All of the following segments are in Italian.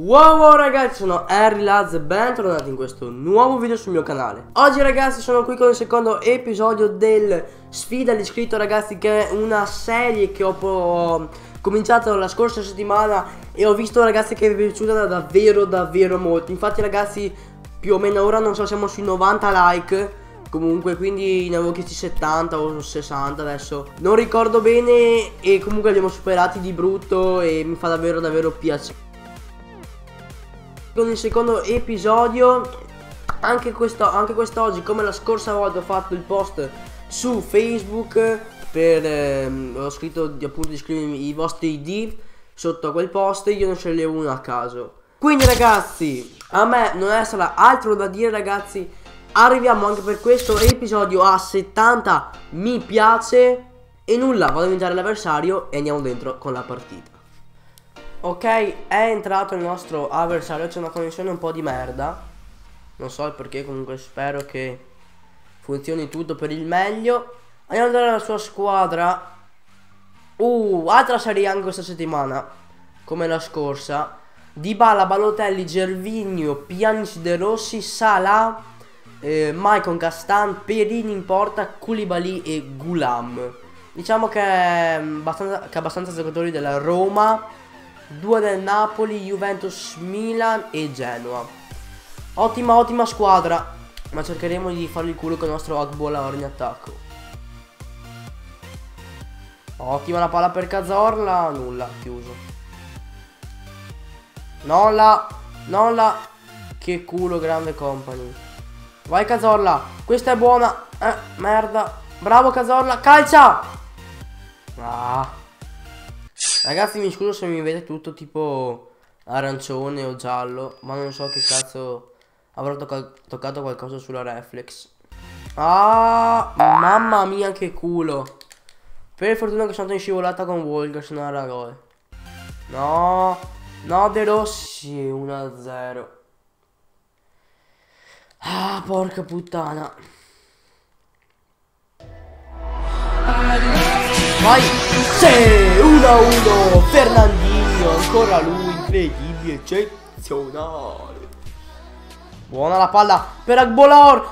Wow ragazzi, sono Henry Laz e bentornati in questo nuovo video sul mio canale. Oggi ragazzi sono qui con il secondo episodio del Sfida all'iscritto ragazzi, che è una serie che ho cominciato la scorsa settimana e ho visto ragazzi che vi è piaciuta davvero molto. Infatti ragazzi più o meno ora non so, siamo sui 90 like comunque, quindi ne avevo chiesti 70 o 60 adesso, non ricordo bene, e comunque li abbiamo superati di brutto e mi fa davvero piacere. Con il secondo episodio, anche quest'oggi come la scorsa volta ho fatto il post su Facebook per ho scritto appunto di scrivermi i vostri ID sotto a quel post e io ne sceglievo uno a caso. Quindi ragazzi, a me non è sarà altro da dire ragazzi, arriviamo anche per questo episodio a 70 mi piace e nulla, vado a diventare l'avversario e andiamo dentro con la partita. Ok, è entrato il nostro avversario, c'è una connessione un po' di merda, non so il perché, comunque spero che funzioni tutto per il meglio. Andiamo a vedere la sua squadra. Altra serie anche questa settimana, come la scorsa. Dybala, Balotelli, Gervinho, Pjanic, De Rossi, Salah, Maicon, Castan, Perini in porta, Koulibaly e Ghoulam. Diciamo che è abbastanza giocatori della Roma, 2 del Napoli, Juventus, Milan e Genoa. Ottima squadra, ma cercheremo di fargli il culo con il nostro Agbola in attacco. Ottima la palla per Cazorla, nulla, chiuso. Non la, che culo, grande Company. Vai Cazorla, questa è buona, merda, bravo Cazorla, calcia! Ragazzi mi scuso se mi vedete tutto tipo arancione o giallo, ma non so che cazzo, avrò toccato qualcosa sulla reflex. Mamma mia che culo. Per fortuna che sono andato in scivolata con Walker, se no era gol. No De Rossi, 1-0. Porca puttana. Vai! Sì, 1-1, Fernandinho, ancora lui, incredibile, eccezionale. Buona la palla per Agbolor,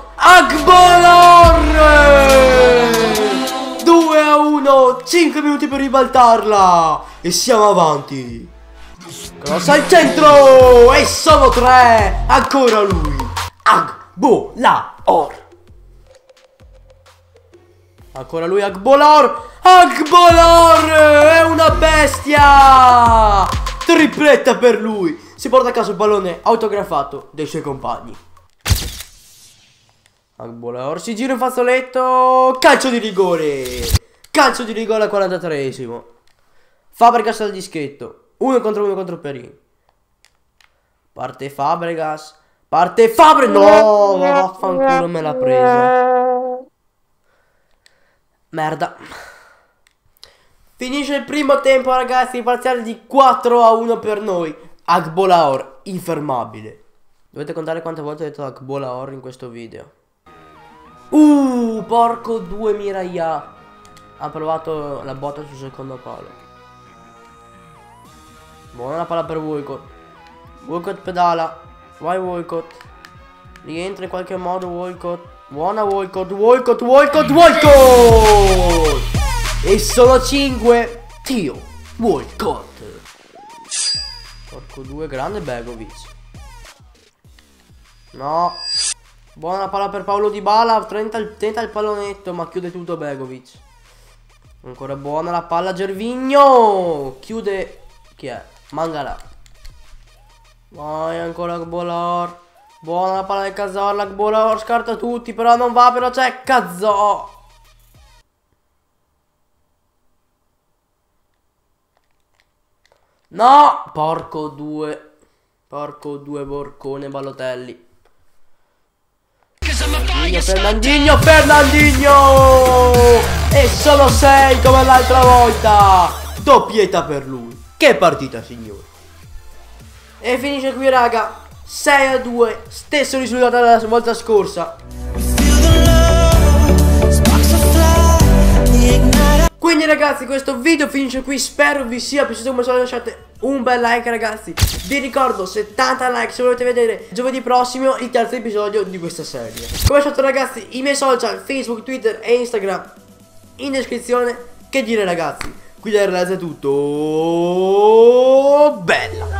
2-1, 5 minuti per ribaltarla e siamo avanti. Cross al centro e sono 3, ancora lui, Agbolor. Ancora lui, Agbolor è una bestia! Tripletta per lui. Si porta a casa il pallone autografato dai suoi compagni. Agbolor si gira in fazzoletto. Calcio di rigore al 43esimo. Fabregas al dischetto, 1 contro Perin. Parte Fabregas. No, vaffanculo, me l'ha presa. Merda. Finisce il primo tempo ragazzi, parziale di 4-1 per noi. Agbolor infermabile. Dovete contare quante volte ho detto Agbolor in questo video. Porco 2 Miraya. Ha provato la botta sul secondo palo. Buona la palla per Walcott. Walcott pedala. Vai Walcott. Rientra in qualche modo Walcott. Buona Walcott. E sono 5. Tio Walcott. Porco 2, grande Begovic. No. Buona la palla per Paulo Dybala. Tenta il pallonetto, ma chiude tutto Begovic. Ancora buona la palla Gervinho. Chiude. Chi è? Mangala. Vai ancora Agbolor. Buona la palla del Cazorla. Agbolor scarta tutti, però non va, però c'è Cazorla. No! Porco 2, Borcone Balotelli. Fernandinho! E sono 6 come l'altra volta. Doppietta per lui. Che partita signori. E finisce qui raga, 6-2, stesso risultato della volta scorsa. Quindi ragazzi questo video finisce qui, spero vi sia piaciuto, come se lasciate un bel like ragazzi. Vi ricordo 70 like se volete vedere giovedì prossimo il terzo episodio di questa serie. Come al solito ragazzi, i miei social Facebook, Twitter e Instagram in descrizione. Che dire ragazzi, qui da Relaz è tutto, bella.